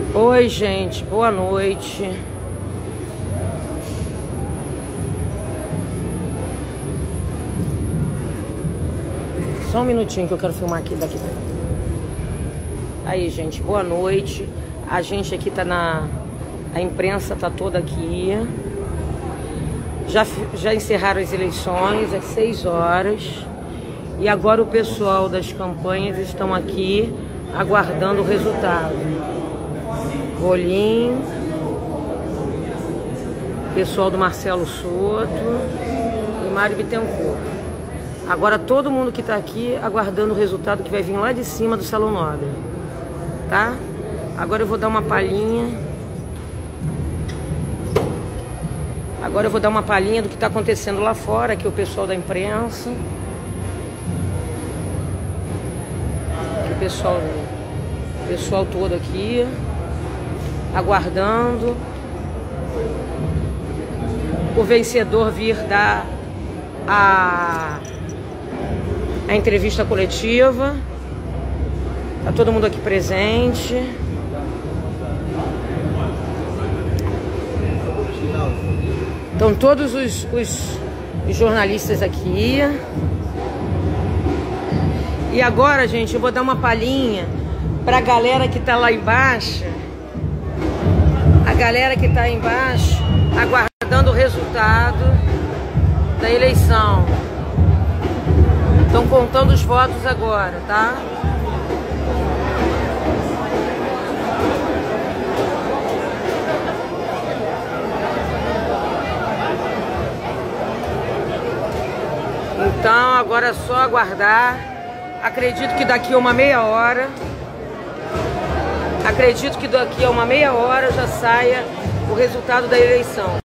Oi, gente, boa noite. Só um minutinho que eu quero filmar aqui daqui. Aí, gente, boa noite. A gente aqui tá a imprensa tá toda aqui. Já encerraram as eleições às 6 horas. E agora o pessoal das campanhas estão aqui aguardando o resultado. Rolim, pessoal do Marcelo Soto e Mário Bittencourt. Agora todo mundo que está aqui aguardando o resultado que vai vir lá de cima do Salão Nobre, tá? Agora eu vou dar uma palhinha. Agora eu vou dar uma palhinha do que está acontecendo lá fora, aqui o pessoal da imprensa. O pessoal todo aqui aguardando o vencedor vir dar a entrevista coletiva. Tá todo mundo aqui presente. Estão todos os jornalistas aqui. E agora, gente, eu vou dar uma palhinha pra galera que tá lá embaixo. A galera que tá aí embaixo aguardando o resultado da eleição. Estão contando os votos agora, tá? Então agora é só aguardar. Acredito que daqui a uma meia hora. Acredito que daqui a uma meia hora já saia o resultado da eleição.